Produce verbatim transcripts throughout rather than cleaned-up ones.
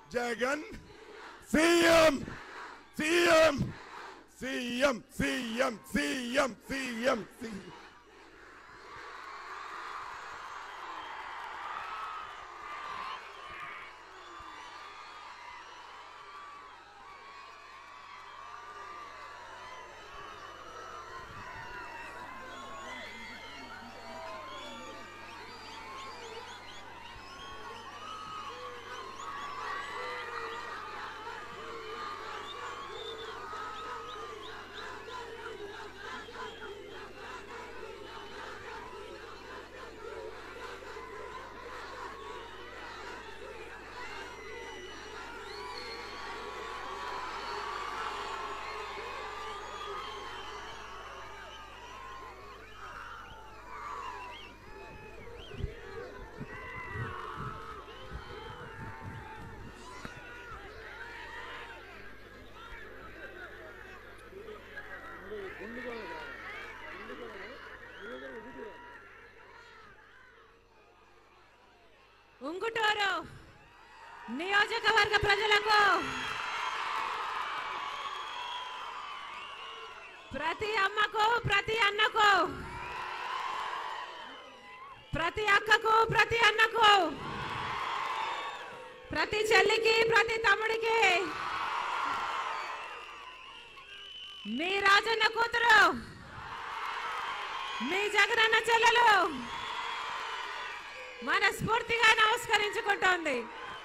Jagan CM CM CM CM CM CM CM. Unguturu నియోజకవర్గ ప్రజలకు ప్రతి అమ్మకు ప్రతి అన్నకు ప్రతి అక్కకు ప్రతి అన్నకు ప్రతి చెల్లికి ప్రతి తమ్ముడికి మీ రాజన్న కూతురు మీ జగనన్న చెల్లెలు మనస్ఫూర్తిగా నమస్కరించుకుంటోంది.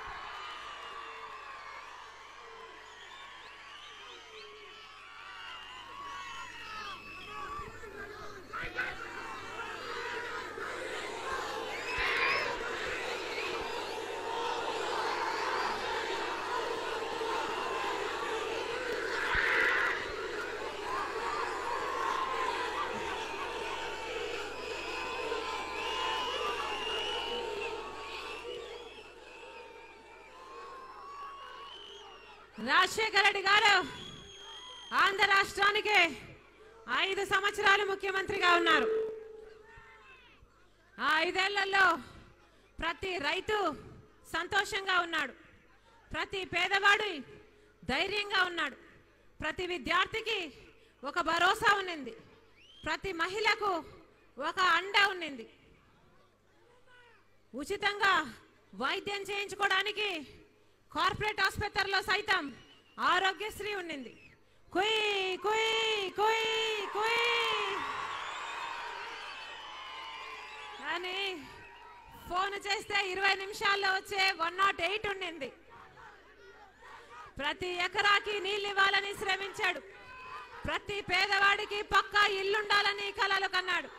రాజశేఖర రెడ్డి గారు ఆంధ్ర రాష్ట్రానికి ఐదు సంవత్సరాలు ముఖ్యమంత్రిగా ఉన్నారు. ఆ ఐదేళ్లలో ప్రతి రైతు సంతోషంగా ఉన్నాడు, ప్రతి పేదవాడు ధైర్యంగా ఉన్నాడు, ప్రతి విద్యార్థికి ఒక భరోసా ఉన్నింది, ప్రతి మహిళకు ఒక అండ ఉన్నింది. ఉచితంగా వైద్యం చేయించుకోవడానికి కార్పొరేట్ ఆసుపత్రిలో సైతం ఆరోగ్యశ్రీ ఉన్నింది. కుయ్ కుయ్ కుయ్ కుయ్ అని ఫోన్ చేస్తే ఇరవై నిమిషాల్లో వచ్చే వన్ నాట్ ఎయిట్ ఉండింది. ప్రతి ఎకరాకి నీళ్ళు ఇవ్వాలని శ్రమించాడు, ప్రతి పేదవాడికి పక్కా ఇల్లుండాలని కలలు కన్నాడు.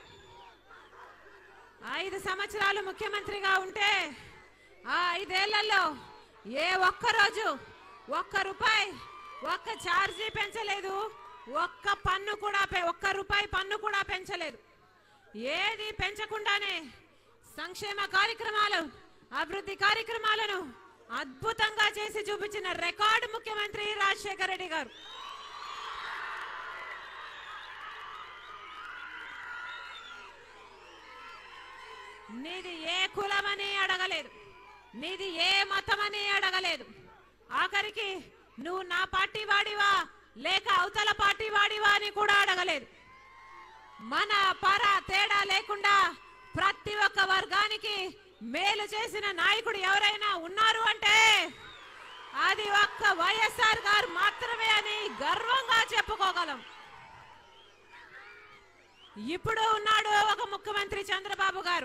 ఐదు సంవత్సరాలు ముఖ్యమంత్రిగా ఉంటే ఆ ఐదేళ్లలో ఏ ఒక్క రోజు ఒక్క రూపాయి ఒక్క ఛార్జీ పెంచలేదు, ఒక్క పన్ను కూడా ఒక్క రూపాయి పన్ను కూడా పెంచలేదు. ఏది పెంచకుండానే సంక్షేమ కార్యక్రమాలు అభివృద్ధి కార్యక్రమాలను అద్భుతంగా చేసి చూపించిన రికార్డు ముఖ్యమంత్రి రాజశేఖర రెడ్డి గారు. నీది ఏ కులమని అడగలేదు, నీది ఏ మతమని అడగలేదు, ఆఖరికి నువ్వు నా పార్టీ వాడివా లేక అవతల పార్టీ వాడివా అని కూడా అడగలేదు. మన పర తేడా లేకుండా ప్రతి ఒక్క వర్గానికి మేలు చేసిన నాయకుడు ఎవరైనా ఉన్నారు అంటే అది ఒక్క వైఎస్ఆర్ గారు మాత్రమే అని గర్వంగా చెప్పుకోగలం. ఇప్పుడు ఉన్నాడు ఒక ముఖ్యమంత్రి చంద్రబాబు గారు.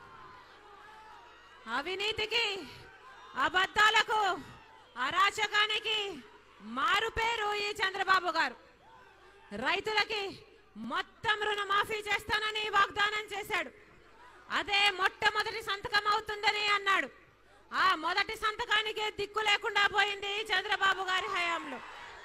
అవినీతికి అబద్ధాలకు అరాచకానికి మారు పేరు ఈ చంద్రబాబు గారు. రైతులకి మొత్తం రుణమాఫీ చేస్తానని వాగ్దానం చేశాడు. అదే మొట్టమొదటి సంతకం అవుతుందని అన్నాడు. ఆ మొదటి సంతకానికి దిక్కు లేకుండా పోయింది చంద్రబాబు గారి హయాంలో.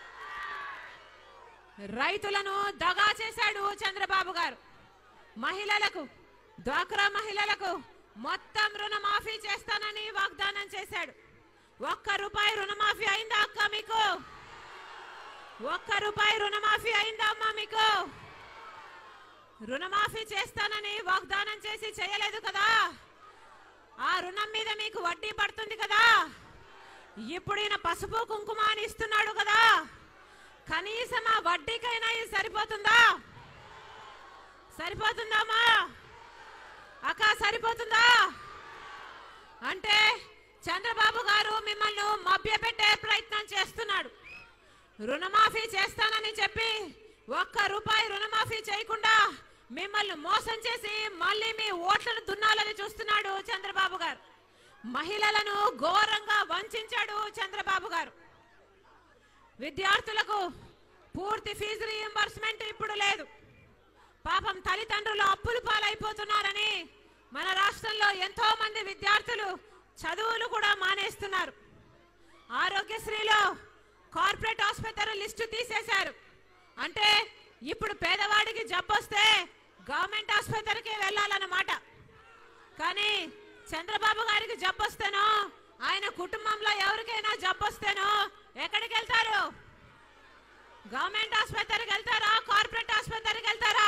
రైతులను దగా చేశాడు చంద్రబాబు గారు. మహిళలకు, డ్వాక్రా మహిళలకు మొత్తం రుణమాఫీ చేస్తానని వాగ్దానం చేశాడు. ఒక్క రూపాయి రుణమాఫీ అయిందా అక్క మీకు? ఒక్క రూపాయి రుణమాఫీ అయిందా అమ్మా మీకు? రుణమాఫీ చేస్తానని వాగ్దానం చేసి చేయలేదు కదా. ఆ రుణం మీద మీకు వడ్డీ పడుతుంది కదా. ఇప్పుడు ఈయన పసుపు కుంకుమ అని ఇస్తున్నాడు కదా, కనీసం ఆ వడ్డీకైనా ఇది సరిపోతుందా? సరిపోతుందామా అక్క? సరిపోతుందా? అంటే చంద్రబాబు గారు మిమ్మల్ని మభ్యపెట్టే ప్రయత్నం చేస్తున్నాడు. రుణమాఫీ చేస్తానని చెప్పి ఒక్క రూపాయి రుణమాఫీ చేయకుండా మిమ్మల్ని మోసం చేసి మళ్ళీ మీ ఓట్లను దున్నాలని చూస్తున్నాడు చంద్రబాబు గారు. మహిళలను ఘోరంగా వంచాడు చంద్రబాబు గారు. విద్యార్థులకు పూర్తి ఫీజు రీయింబర్స్మెంట్ ఇప్పుడు లేదు. పాపం తల్లిదండ్రులు అప్పులు పాలైపోతున్నారని మన రాష్ట్రంలో ఎంతో మంది విద్యార్థులు చదువులు కూడా మానేస్తున్నారు. ఆరోగ్యశ్రీలో కార్పొరేట్ ఆసుపత్రి లిస్టు తీసేశారు. అంటే ఇప్పుడు పేదవాడికి జబ్బొస్తే గవర్నమెంట్ ఆసుపత్రికి వెళ్ళాలన్నమాట. కానీ చంద్రబాబు గారికి జబ్బొస్తేనో, ఆయన కుటుంబంలో ఎవరికైనా జబ్బొస్తేనో ఎక్కడికి వెళ్తారు? గవర్నమెంట్ ఆసుపత్రికి వెళ్తారా? కార్పొరేట్ ఆసుపత్రికి వెళ్తారా?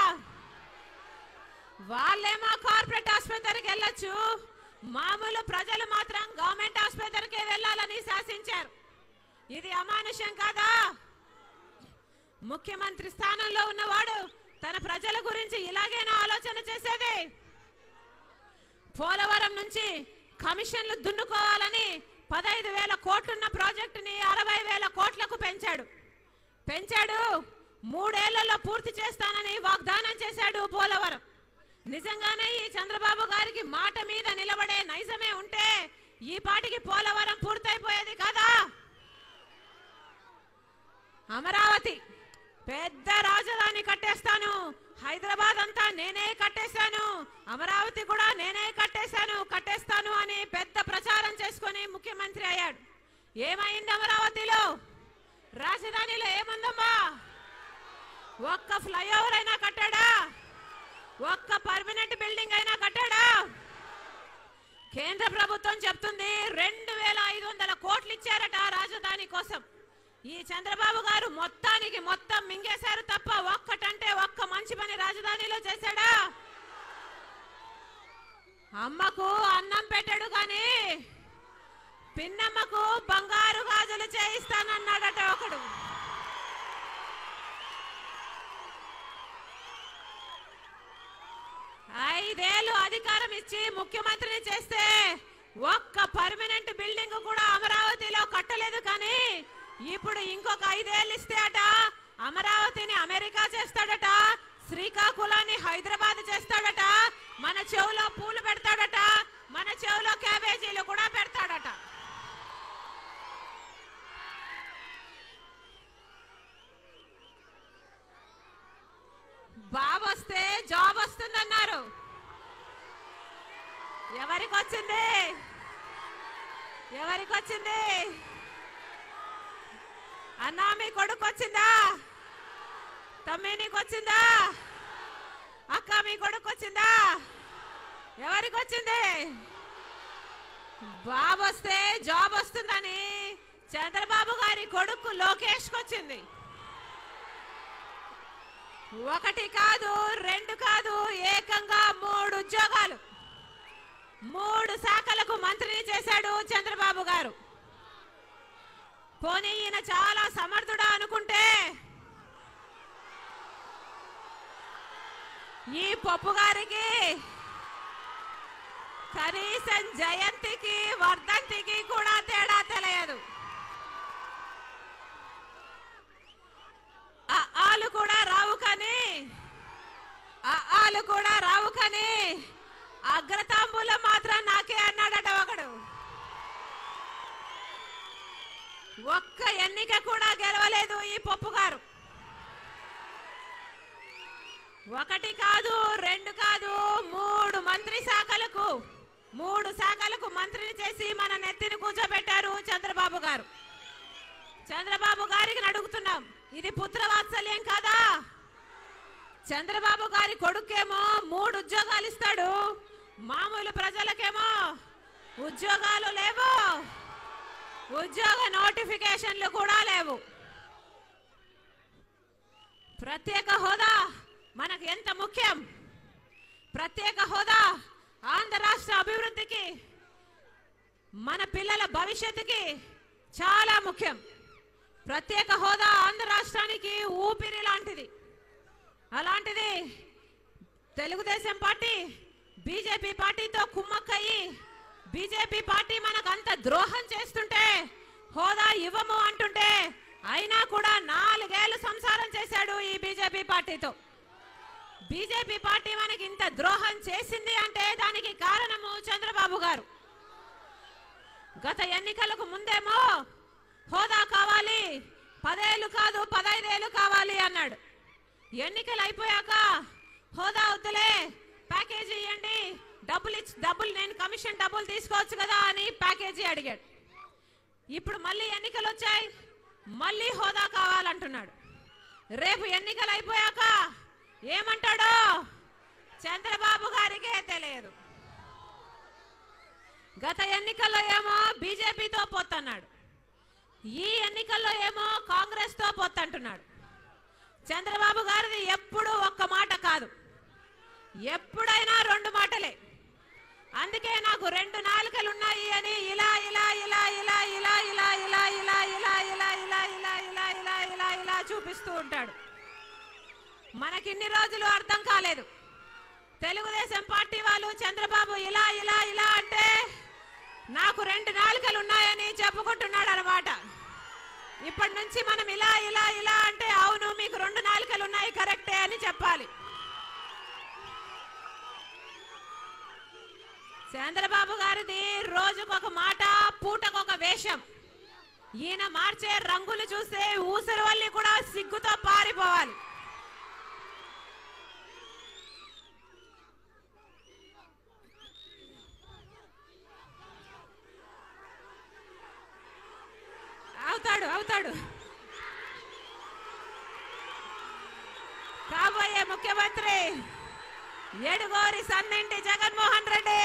వాళ్ళేమో కార్పొరేట్ ఆసుపత్రికి వెళ్ళొచ్చు, మామూలు ప్రజలు మాత్రం గవర్నమెంట్ ఆసుపత్రికి వెళ్ళాలని శాసించారు. ఇది అమానుషం కాదా? ముఖ్యమంత్రి స్థానంలో ఉన్నవాడు తన ప్రజల గురించి ఇలాగేనా ఆలోచన చేసేది? పోలవరం నుంచి కమిషన్లు దున్నుకోవాలని పదహైదు వేల కోట్లున్న ప్రాజెక్టుని అరవై వేల కోట్లకు పెంచాడు పెంచాడు మూడేళ్లలో పూర్తి చేస్తానని వాగ్దానం చేశాడు పోలవరం. నిజంగానే ఈ చంద్రబాబు గారికి మాట మీద నిలబడే నైజమే ఉంటే ఈ పాటికి పోలవరం పూర్తయిపోయేది కదా. అమరావతి పెద్ద రాజధాని కట్టేస్తాను, హైదరాబాద్ అంతా నేనే కట్టేశాను, అమరావతి కూడా నేనే కట్టేశాను కట్టేస్తాను అని పెద్ద ప్రచారం చేసుకొని ముఖ్యమంత్రి అయ్యాడు. ఏమైంది అమరావతిలో? రాజధానిలో ఏముందమ్మా? ఒక్క ఫ్లైఓవర్ అయినా కట్టాడా? ఒక్క పర్మనెంట్ బిల్డింగ్ అయినా కట్టాడా? కేంద్ర ప్రభుత్వం చెప్తుంది రెండు వేల ఐదు వందల కోట్లు ఇచ్చారట రాజధాని కోసం. ఈ చంద్రబాబు గారు మొత్తానికి మొత్తం మింగేశారు తప్ప ఒక్కటంటే ఒక్క మంచి పని రాజధానిలో చేశాడా? అమ్మకు అన్నం పెట్టాడు కానీ పిన్నమ్మకు బంగారు గాజులు చేయిస్తానన్నాడట ఒకడు. ఐదేళ్లు అధికారం ఇచ్చి ముఖ్యమంత్రిని చేస్తే ఒక్క పర్మనెంట్ బిల్డింగ్ కూడా అమరావతిలో కట్టలేదు. కానీ ఇప్పుడు ఇంకొక ఐదేళ్ళు ఇస్తే అట అమరావతిని అమెరికా చేస్తాడట, శ్రీకాకుళాన్ని హైదరాబాద్ చేస్తాడట, మన చెవులో పూలు పెడతాడట, మన చెవులో క్యాబేజీలు కూడా పెడతాడట. బాబు వస్తే జాబ్ వస్తుందన్నారు. ఎవరికి వచ్చింది? ఎవరికి వచ్చింది? అన్నా మీ కొడుకు వచ్చిందా? తమ్మి నీకు వచ్చిందా? అక్క మీ కొడుకు వచ్చిందా? ఎవరికి వచ్చింది? బాబు వస్తే జాబ్ వస్తుందని చంద్రబాబు గారి కొడుకు లోకేష్ వచ్చింది. ఒకటి కాదు, రెండు కాదు, ఏకంగా మూడు ఉద్యోగాలు, మూడు శాఖలకు మంత్రిని చేశాడు చంద్రబాబు గారు. పోనీ ఈయన చాలా సమర్థుడా అనుకుంటే ఈ పప్పు గారికి కనీసం జయంతికి వర్ధంతికి కూడా తేడా తెలియదు. ఆలు కూడా రావు కానీ ఆలు కూడా రావు కానీ అగ్రతాంబూలం మాత్రం నాకే అన్నాడట ఒకడు. ఒక్క ఎన్నిక కూడా గెలవలేదు ఈ పప్పు గారు. ఒకటి కాదు, రెండు కాదు, మూడు మంత్రి శాఖలకు మూడు శాఖలకు మంత్రిని చేసి మన నెత్తిని కూర్చోబెట్టారు చంద్రబాబు గారు. చంద్రబాబు గారికి అడుగుతున్నాం, ఇది పుత్రవాత్సల్యం కాదా? చంద్రబాబు గారి కొడుకేమో మూడు ఉద్యోగాలు ఇస్తాడు, మామూలు ప్రజలకేమో ఉద్యోగాలు లేవు, ఉద్యోగ నోటిఫికేషన్లు కూడా లేవు. ప్రత్యేక హోదా మనకు ఎంత ముఖ్యం? ప్రత్యేక హోదా ఆంధ్ర రాష్ట్ర అభివృద్ధికి, మన పిల్లల భవిష్యత్తుకి చాలా ముఖ్యం. ప్రత్యేక హోదా ఆంధ్ర రాష్ట్రానికి ఊపిరి లాంటిది. అలాంటిది తెలుగుదేశం పార్టీ బీజేపీ పార్టీతో కుమ్మక్కయ్యి బీజేపీ పార్టీ మనకు అంత ద్రోహం చేస్తుంటే హోదా ఇవ్వము అంటుంటే అయినా కూడా నాలుగేళ్లు సంసారం చేశాడు ఈ బీజేపీ పార్టీతో. బీజేపీ పార్టీ మనకి ఇంత ద్రోహం చేసింది అంటే దానికి కారణము చంద్రబాబు గారు. గత ఎన్నికలకు ముందేమో హోదా కావాలి, పదేళ్ళు కాదు పదైదేళ్ళు కావాలి అన్నాడు. ఎన్నికలు అయిపోయాక హోదా వద్దులే, ప్యాకేజీ ఇవ్వండి, డబ్బులు ఇచ్చి డబ్బులు నేను కమిషన్ డబ్బులు తీసుకోవచ్చు కదా అని ప్యాకేజీ అడిగాడు. ఇప్పుడు మళ్ళీ ఎన్నికలు వచ్చాయి, మళ్ళీ హోదా కావాలంటున్నాడు. రేపు ఎన్నికలు అయిపోయాక ఏమంటాడో చంద్రబాబు గారికే తెలియదు. గత ఎన్నికల్లో ఏమో బీజేపీతో పొత్తన్నాడు, ఈ ఎన్నికల్లో ఏమో కాంగ్రెస్ తో పొత్తంటున్నాడు. చంద్రబాబు గారిది ఎప్పుడు ఒక్క మాట కాదు, ఎప్పుడైనా రెండు మాటలే. అందుకే నాకు రెండు నాలుకలు ఉన్నాయి అని ఇలా ఇలా ఇలా ఇలా ఇలా ఇలా ఇలా ఇలా ఇలా ఇలా ఇలా ఇలా ఇలా ఇలా ఇలా ఇలా చూపిస్తూ ఉంటాడు. మనకిన్ని రోజులు అర్థం కాలేదు. తెలుగుదేశం పార్టీ వాళ్ళు చంద్రబాబు ఇలా ఇలా ఇలా అంటే నాకు రెండు నాలుకలు ఉన్నాయని చెప్పుకుంటున్నాడు అన్నమాట. ఇప్పటి నుంచి మనం ఇలా ఇలా ఇలా అంటే అవును మీకు రెండు నాలుకలు ఉన్నాయి కరెక్టే అని చెప్పాలి. చంద్రబాబు గారిది రోజుకొక మాట, పూటకొక వేషం. ఈయన మార్చే రంగులు చూస్తే ఊసరి వల్లి కూడా సిగ్గుతో పారిపోవాలి. అవుతాడు అవుతాడు కాబోయే ముఖ్యమంత్రి ఎడుగోరి సన్నింటి జగన్మోహన్ రెడ్డి.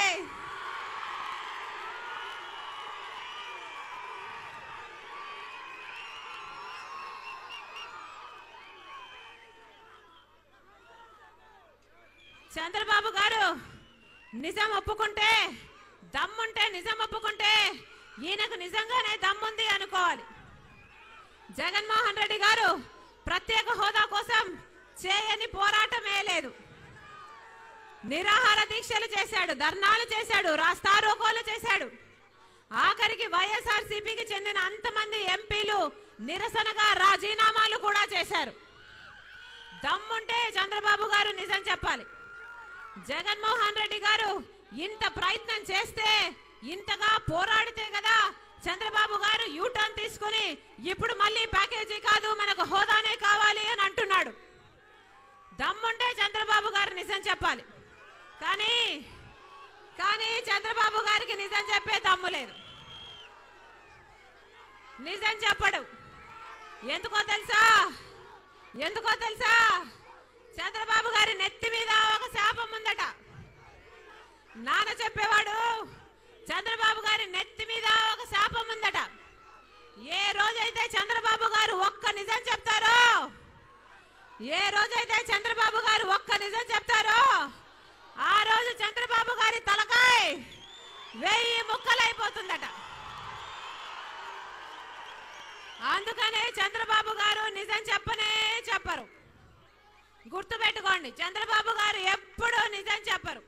చంద్రబాబు గారు నిజం ఒప్పుకుంటే, దమ్ముంటే నిజం ఒప్పుకుంటే ఈయనకు నిజంగానే దమ్ముంది అనుకోవాలి. జగన్మోహన్ రెడ్డి గారు ప్రత్యేక హోదా కోసం చేయని పోరాటమే లేదు. నిరాహార దీక్షలు చేశాడు, ధర్నాలు చేశాడు, రాస్తారోకోలు చేశాడు. ఆఖరికి వైఎస్ఆర్సీపీకి చెందిన అంతమంది ఎంపీలు నిరసనగా రాజీనామాలు కూడా చేశారు. దమ్ముంటే చంద్రబాబు గారు నిజం చెప్పాలి. జగన్మోహన్ రెడ్డి గారు ఇంత ప్రయత్నం చేస్తే, ఇంతగా పోరాడితే కదా చంద్రబాబు గారు యూటర్న్ తీసుకుని ఇప్పుడు మళ్ళీ ప్యాకేజీ కాదు మనకు హోదానే కావాలి అని అంటున్నాడు. దమ్ముంటే చంద్రబాబు గారు నిజం చెప్పాలి. కానీ కానీ చంద్రబాబు గారికి నిజం చెప్పే దమ్ము లేదు, నిజం చెప్పడు. ఎందుకో తెలుసా ఎందుకో తెలుసా చంద్రబాబు గారి నెత్తి మీద ఒక శాపం ఉందట. నాన్న చెప్పేవాడు చంద్రబాబు గారి నెత్తి మీద ఒక శాపం ఉందట. ఏ రోజైతే చంద్రబాబు గారు ఒక్క నిజం చెప్తారో ఏ రోజైతే చంద్రబాబు గారు ఒక్క నిజం చెప్తారో ఆ రోజు చంద్రబాబు గారి తలకాయ వెయ్యి ముక్కలైపోతుందట. అందుకనే చంద్రబాబు గారు నిజం చెప్పనే చెప్పరు. గుర్తుపెట్టుకోండి, చంద్రబాబు గారు ఎప్పుడూ నిజం చెప్పరు.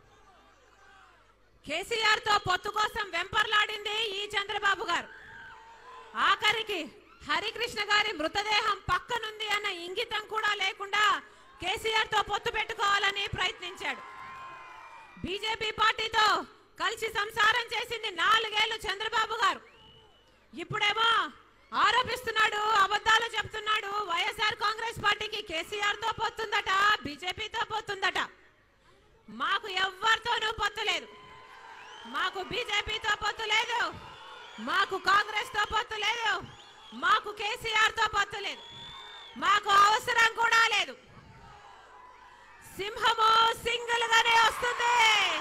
కేసీఆర్ తో పొత్తు కోసం వెంపర్లాడింది ఈ చంద్రబాబు గారు. ఆఖరికి హరికృష్ణ గారి మృతదేహం పక్కనుంది అన్న ఇంగితం కూడా లేకుండా కేసీఆర్ తో పొత్తు పెట్టుకోవాలని ప్రయత్నించాడు. బీజేపీ పార్టీతో కలిసి సంసారం చేసింది నాలుగేళ్లు చంద్రబాబు గారు. ఇప్పుడేమో ఆరోపిస్తున్నాడు, అబద్ధాలు చెప్తున్నాడు. వైఎస్ఆర్ కాంగ్రెస్ పార్టీకి కేసీఆర్ తో పొత్తుందట, బీజేపీతో పొత్తుందట. మాకు ఎవ్వరితోనూ పొత్తు లేదు. మాకు బీజేపీతో పొత్తు లేదు, మాకు కాంగ్రెస్ తో పొత్తు లేదు, మాకు కేసీఆర్ తో పొత్తు లేదు, మాకు అవసరం కూడా లేదు. సింహము సింగిల్ గానే వస్తుంది.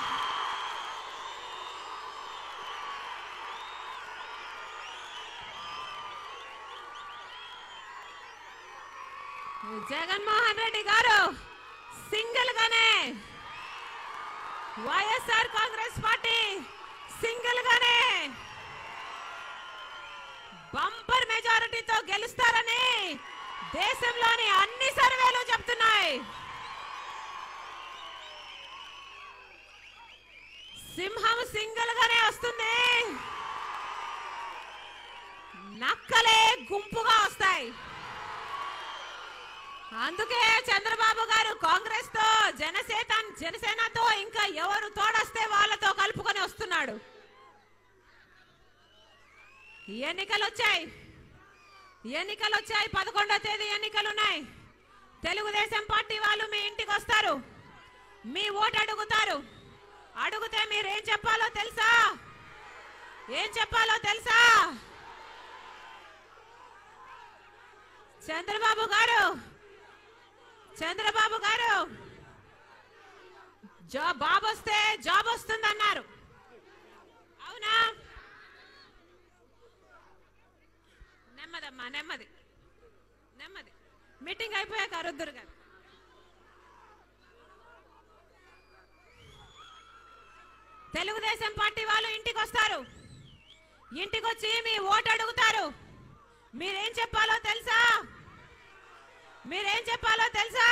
జగన్మోహన్ రెడ్డి గారు సింగిల్ గానే, వైఎస్ఆర్ కాంగ్రెస్ పార్టీ సింగిల్ గానే, బంపర్ మెజారిటీతో గెలుస్తారని దేశంలోని అన్ని సర్వేలు చెప్తున్నాయి. సింహం సింగిల్ గానే వస్తుంది, నక్కలే గుంపుగా వస్తాయి. అందుకే చంద్రబాబు గారు కాంగ్రెస్ తో జనసేన జనసేనతో ఇంకా ఎవరు తోడొస్తే వాళ్ళతో కలుపుకొని వస్తున్నాడు. ఎన్నికలు వచ్చాయి ఎన్నికలు వచ్చాయి పదకొండో తేదీ ఎన్నికలు ఉన్నాయి. తెలుగుదేశం పార్టీ వాళ్ళు మీ ఇంటికి వస్తారు, మీ ఓటు అడుగుతారు. అడిగితే మీరేం చెప్పాలో తెలుసా? ఏం చెప్పాలో తెలుసా? చంద్రబాబు గారు చంద్రబాబు గారు జాబ్ బాబు వస్తే జాబ్ వస్తుందన్నారు, అవునా? నెమ్మదమ్మా, నెమ్మది నెమ్మది. మీటింగ్ అయిపోయాక అరుద్దురు గారు. తెలుగుదేశం పార్టీ వాళ్ళు ఇంటికి వస్తారు, ఇంటికి వచ్చి మీ ఓటు అడుగుతారు. మీరేం చెప్పాలో తెలుసా? మీరేం చెప్పాలో తెలుసా?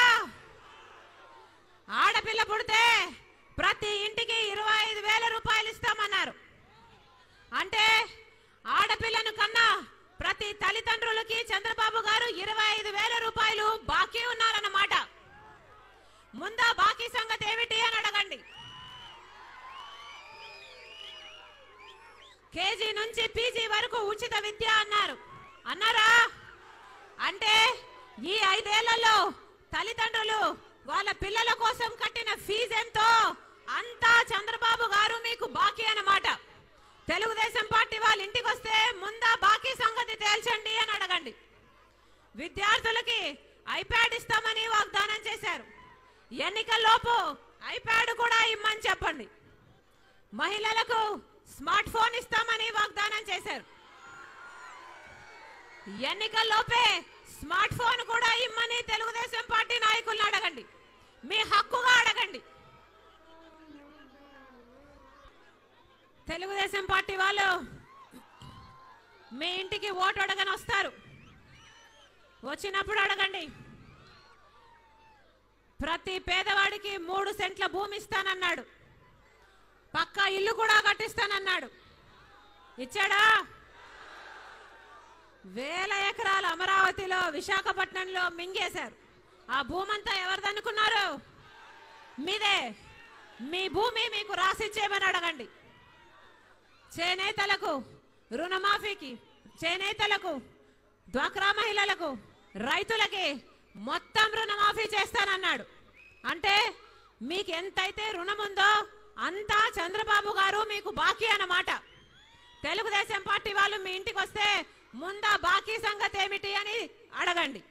ఆడపిల్ల పుడితే ప్రతి ఇంటికి ఇరవై ఐదు వేల రూపాయలు ఇస్తామన్నారు. అంటే ఆడపిల్లను కన్నా ప్రతి తల్లిదండ్రులకి చంద్రబాబు గారు ఇరవై ఐదు వేల రూపాయలు బాకీ ఉన్నారన్నమాట. ముందా బాకీ సంగతి ఏమిటి అని అడగండి. కేజీ నుంచి పీజీ వరకు ఉచిత విద్య అన్నారు, అన్నారా? అంటే ఈ ఐదేళ్లలో తల్లిదండ్రులు వాళ్ళ పిల్లల కోసం కట్టిన ఫీజు ఎంతో అంతా చంద్రబాబు గారు మీకు బాకీ అన్నమాట. తెలుగుదేశం పార్టీ వాళ్ళ ఇంటికి వస్తే ముందా బాకీ సంగతి తేల్చండి అని అడగండి. విద్యార్థులకి ఐప్యాడ్ ఇస్తామని వాగ్దానం చేశారు, ఎన్నికల్లోపు ఐప్యాడ్ కూడా ఇమ్మని చెప్పండి. మహిళలకు స్మార్ట్ ఫోన్ ఇస్తామని వాగ్దానం చేశారు, ఎన్నికల్లోపే స్మార్ట్ ఫోన్ కూడా ఇమ్మని తెలుగుదేశం పార్టీ నాయకులను అడగండి, మీ హక్కుగా అడగండి. తెలుగుదేశం పార్టీ వాళ్ళు మీ ఇంటికి ఓటు అడగని వస్తారు. వచ్చినప్పుడు అడగండి, ప్రతి పేదవాడికి మూడు సెంట్ల భూమి ఇస్తానన్నాడు, పక్కా ఇల్లు కూడా కట్టిస్తానన్నాడు. ఇచ్చాడా? వేల ఎకరాలు అమరావతిలో విశాఖపట్నంలో మింగేశారు. ఆ భూమంతా ఎవరిదనుకున్నారు? మీదే. మీ భూమి మీకు రాసిచ్చేమని అడగండి. చేనేతలకు రుణమాఫీకి, చేనేతలకు, డ్వాక్రా మహిళలకు, రైతులకి మొత్తం రుణమాఫీ చేస్తానన్నాడు. అంటే మీకు ఎంతైతే రుణం ఉందో అంతా చంద్రబాబు గారు మీకు బాకీ అన్నమాట. తెలుగుదేశం పార్టీ వాళ్ళు మీ ఇంటికి వస్తే ముందా బాకీ సంగతి ఏమిటి అని అడగండి.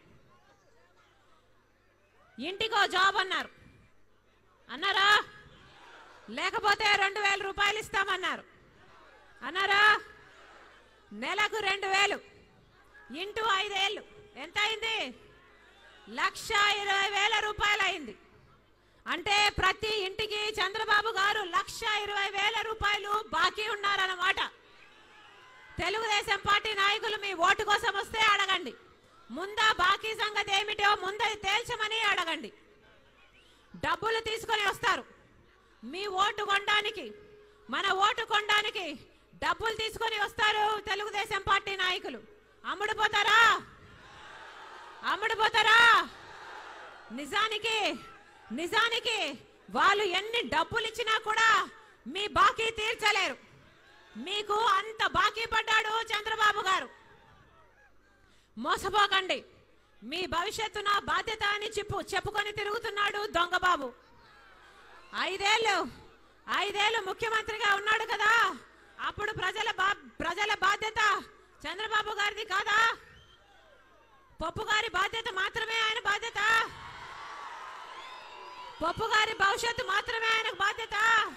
ఇంటికో జాబ్ అన్నారు, అన్నారా? లేకపోతే రెండు వేల రూపాయలు ఇస్తామన్నారు, అన్నారా? నెలకు రెండు వేలు ఇంటూ ఐదేళ్ళు ఎంత అయింది? లక్ష ఇరవై వేల రూపాయలు అయింది. అంటే ప్రతి ఇంటికి చంద్రబాబు గారు లక్ష ఇరవై వేల రూపాయలు బాకీ ఉన్నారన్నమాట. తెలుగుదేశం పార్టీ నాయకులు మీ ఓటు కోసం వస్తే అడగండి, ముందా బాకీ సంగతి ఏమిటో ముందు తేల్చమని అడగండి. డబ్బులు తీసుకొని వస్తారు, మీ ఓటు కొనడానికి, మన ఓటు కొనడానికి డబ్బులు తీసుకొని వస్తారు తెలుగుదేశం పార్టీ నాయకులు. అమ్ముడుపోతారా? అమ్ముడుపోతారా? నిజానికి నిజానికి వాళ్ళు ఎన్ని డబ్బులు ఇచ్చినా కూడా మీ బాకీ తీర్చలేరు. మీకు అంత బాకీ పడ్డాడు చంద్రబాబు గారు. మోసపోకండి, మీ భవిష్యత్తు నా బాధ్యత అని చెప్పు చెప్పుకొని తిరుగుతున్నాడు దొంగబాబు. ఐదేళ్ళు ఐదేళ్ళు ముఖ్యమంత్రిగా ఉన్నాడు కదా, అప్పుడు ప్రజల ప్రజల బాధ్యత చంద్రబాబు గారిది కాదా? పప్పు గారి బాధ్యత మాత్రమే ఆయన బాధ్యత, పప్పు గారి భవిష్యత్తు మాత్రమే ఆయనకు బాధ్యత.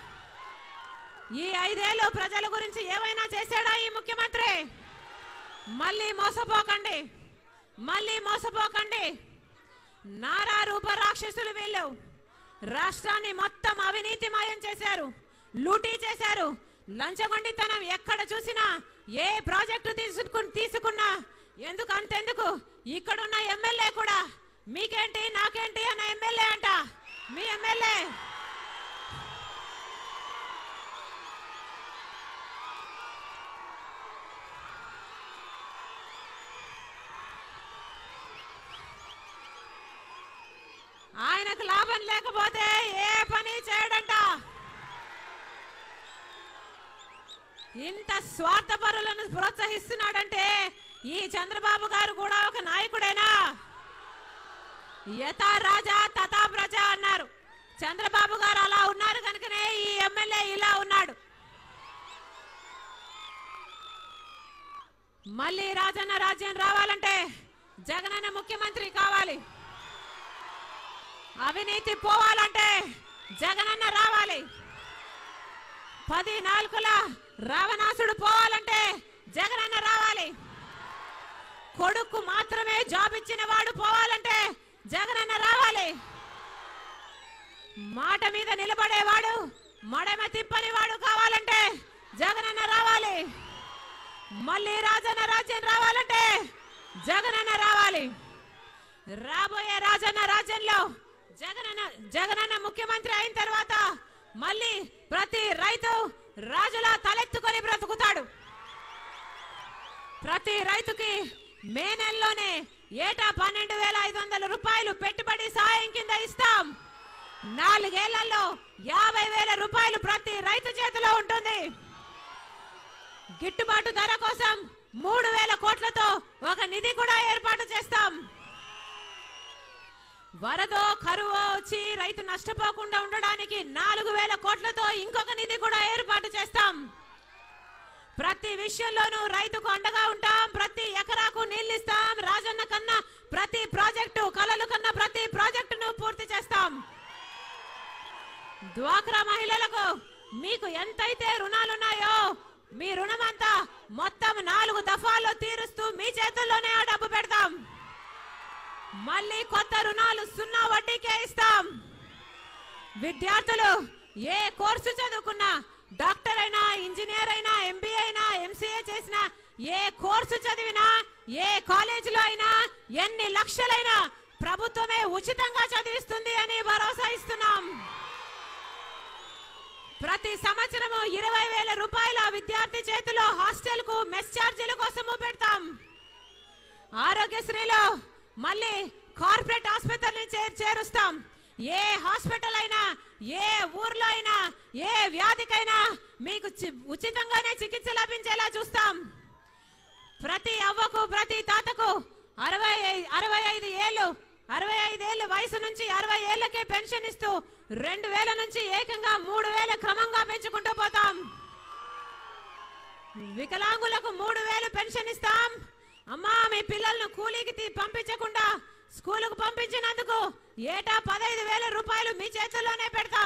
ఈ ఐదేళ్ళు ప్రజల గురించి ఏమైనా చేశాడా ఈ ముఖ్యమంత్రి? మళ్ళీ మోసపోకండి, మళ్ళీ మోసపోకండి. నారా రూప రాక్షసులు వీళ్ళు రాష్ట్రాన్ని మొత్తం అవినీతిమయం చేశారు, లూటీ చేశారు. లంచగొండితనం ఎక్కడ చూసినా, ఏ ప్రాజెక్టు తీసుకు తీసుకున్నా ఎందుకంతెందుకు ఇక్కడున్న ఎమ్మెల్యే కూడా మీకేంటి నాకేంటి అన్న ఎమ్మెల్యే అంట. మీ ఎమ్మెల్యే ఆయనకు లాభం లేకపోతే ఏ పని చేయడంట. ఇంత స్వార్థపరులను ప్రోత్సహిస్తున్నాడంటే ఈ చంద్రబాబు గారు కూడా ఒక నాయకుడేనా? యథా రాజా తథా ప్రజ అన్నారు. చంద్రబాబు గారు అలా ఉన్నారు కనుకనే ఈ ఎమ్మెల్యే ఇలా ఉన్నాడు. మళ్ళీ రాజన్న రాజ్యం రావాలంటే జగనన్న ముఖ్యమంత్రి కావాలి. అవినీతి పోవాలంటే జగనన్న రావాలి. పది నాలుగుల రావణాసుడు పోవాలంటే జగనన్న రావాలి. కొడుకు మాత్రమే జాబ్ ఇచ్చిన వాడు పోవాలంటే జగనన్న రావాలి. మాట మీద నిలబడేవాడు మడమ తిప్పని వాడు కావాలంటే జగనన్న రావాలి. మళ్ళీ రాజన్న రాజ్యం రావాలంటే జగనన్న రావాలి. రాబోయే రాజన్న రాజ్యంలో జగనన్న జగనన్న ముఖ్యమంత్రి అయిన తర్వాత మళ్ళీ ప్రతి రైతు రాజులా తలెత్తుకొని బ్రతుకుతాడు. ప్రతి రైతుకి మే నెలలోనే ఏటా పన్నెండు వేల ఐదు వందల రూపాయలు పెట్టుబడి సాయం కింద ఇస్తాం. నాలుగేళ్లలో యాభై వేల రూపాయలు ప్రతి రైతు చేతిలో ఉంటుంది. గిట్టుబాటు ధర కోసం మూడు వేల కోట్లతో ఒక నిధి కూడా ఏర్పాటు చేస్తాం. వరదో కరువు వచ్చి రైతు నష్టపోకుండా ఉండడానికి నాలుగు వేల కోట్లతో ఇంకొక నిధి కూడా ఏర్పాటు చేస్తాం. ప్రతి విషయంలోనూ రైతుకు అండగా ఉంటాం. ప్రతి ఎకరాకు నీళ్లు ఇస్తాం. రాజన్న కన్నా ప్రతి ప్రాజెక్టు కలలు కన్నా ప్రతి ప్రాజెక్టును పూర్తి చేస్తాం. డ్వాక్రా మహిళలకు మీకు ఎంతైతే రుణాలున్నాయో మీ రుణమంతా మొత్తం నాలుగు దఫాల్లో తీరుస్తూ మీ చేతుల్లోనే ఆ డబ్బు పెడతాం. మళ్ళీ కొత్త రుణాలు సున్నా వడ్డీకే ఇస్తాం. విద్యార్థులు ఏ కోర్సు చదువుకున్నా, డాక్టర్ అయినా, ఇంజనీర్ అయినా, ఎంబీఏ అయినా, ఎంసీఏ చేసినా, ఏ కోర్సు చదివినా, ఏ కాలేజీలో అయినా, ఎన్ని లక్షలైనా ప్రభుత్వమే ఉచితంగా చదివిస్తుంది అని భరోసా ఇస్తున్నాం. ప్రతి సంవత్సరము ఇరవై వేల రూపాయల విద్యార్థి చేతిలో హాస్టల్ కు మెస్ ఛార్జీల కోసము పెడతాం. ఆరోగ్యశ్రీలో మళ్ళీ కార్పొరేట్ ఆసుపత్రులను చేరుస్తాం. ఏ హాస్పిటల్ అయినా, ఏ ఊర్లో అయినా, ఏ వ్యాధికైనా మీకు ఉచితంగానే చికిత్స లభించేలా చూస్తాం. ప్రతి అవ్వకు ప్రతి తాతకు అరవై అరవై ఐదు ఏళ్ళు అరవై ఐదేళ్ల వయసు నుంచి అరవై ఏళ్లకే పెన్షన్ ఇస్తూ రెండు వేల నుంచి ఏకంగా మూడు వేల క్రమంగా పెంచుకుంటూ పోతాం. వికలాంగులకు మూడు వేలు పెన్షన్ ఇస్తాం. అమ్మా మీ పిల్లలను కూలీకి పంపించకుండా స్కూలుకు పంపించినందుకు ఏటా పదహైదు వేల రూపాయలు మీ చేతుల్లోనే పెడతాం.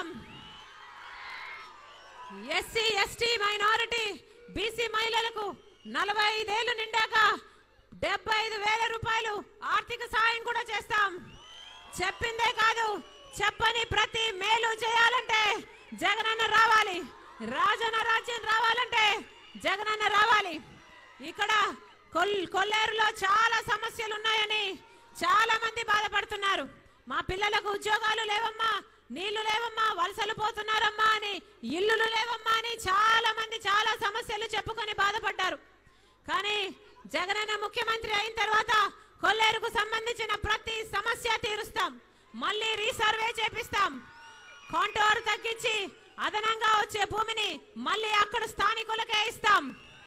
ఎస్సీ ఎస్టీ మైనారిటీ బీసీ మహిళలకు నలభై ఐదేళ్లు నిండాక డెబ్బై ఐదు వేల రూపాయలు ఆర్థిక సాయం కూడా చేస్తాం. చెప్పిందే కాదు, చెప్పని ప్రతి మేలు చేయాలంటే జగనన్న రావాలి. రాజన్న రాజ్యం రావాలంటే జగనన్న రావాలి. ఇక్కడ కొల్లేరులో చాలా సమస్యలు ఉన్నాయని చాలా మంది బాధపడుతున్నారు. మా పిల్లలకు ఉద్యోగాలు లేవమ్మా, నీళ్లు లేవమ్మా, వలసలు పోతున్నారమ్మా అని, ఇల్లులు లేవమ్మా అని చాలా మంది చాలా సమస్యలు చెప్పుకొని బాధపడ్డారు. కానీ జగనన్న ముఖ్యమంత్రి అయిన తర్వాత కొల్లేరుకు సంబంధించిన ప్రతి సమస్య తీరుస్తాం. మళ్ళీ రీసర్వే చేపిస్తాం. కాంటోర్ తగ్గించి అదనంగా వచ్చే భూమిని మళ్ళీ అక్కడ స్థానికులకే ఇస్తాం.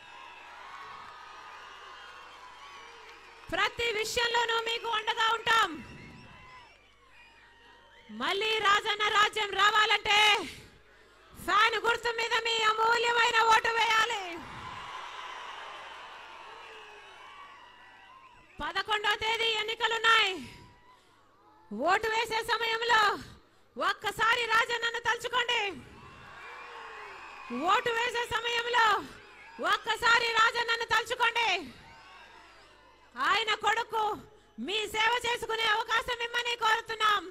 ప్రతి విషయంలోనూ మీకు అండగా ఉంటాం. మళ్ళీ రాజన్న రాజ్యం రావాలంటే ఫ్యాన్ గుర్తు మీద మీ అమూల్యమైన ఓటు వేయాలి. పదకొండవ తేదీ ఎన్నికలున్నాయి. ఓటు వేసే సమయంలో ఒక్కసారి రాజన్నను తలుచుకోండి. ఓటు వేసే సమయంలో ఒక్కసారి రాజన్నను తలుచుకోండి. ఆయన కొడుకు మీ సేవ చేసుకునే అవకాశం ఇమ్మని కోరుతున్నాం.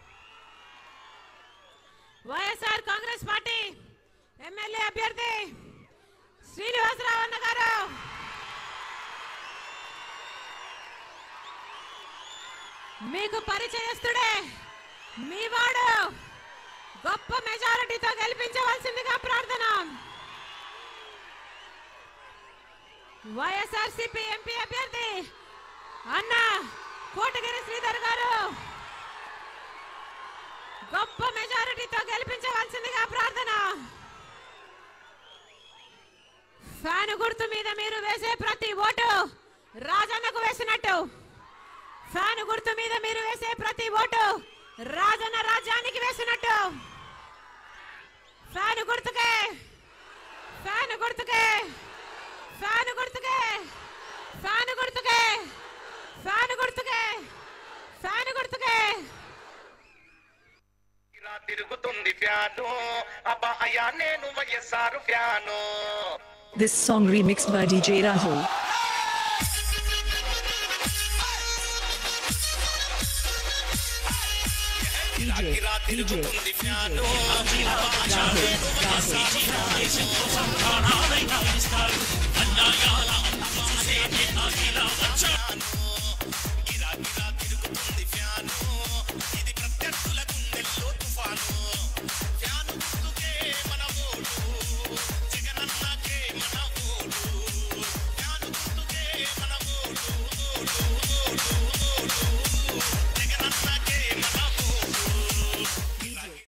వైఎస్ఆర్ కాంగ్రెస్ పార్టీ ఎమ్మెల్యే అభ్యర్థి శ్రీనివాసరావు అన్న గారు మీకు పరిచయస్తుడే మీ వాడు గొప్ప మెజారిటీతో గెలిపించవలసిందిగా ప్రార్థన. వైఎస్ఆర్సీపీ ఎంపీ అభ్యర్థి అన్న కోటగిరి శ్రీధర్ గారు గొప్ప మెజారిటీతో గెలిపించవలసిందిగా ప్రార్థన. ఫ్యాన్ గుర్తు మీద మీరు వేసే ప్రతి ఓటు రాజన్నకు వేసినట్టు. ఫ్యాన్ గుర్తు మీద మీరు వేసే ప్రతి ఓటు రాజన్న రాజ్యానికి వేసినట్టు. ఫ్యాన్ గుర్తుకే ఫ్యాన్ గుర్తుకే ఫ్యాన్ గుర్తుకే ఫ్యాన్ గుర్తుకే ఫ్యాన్ గుర్తుకే ఫ్యాన్ గుర్తుకే తిరుగుతుంది ఫ్యాను అబ్బాయా నేను YSR fan. This song remixed by D J Rahul. D J, D J, D J, Rahul, Rahul.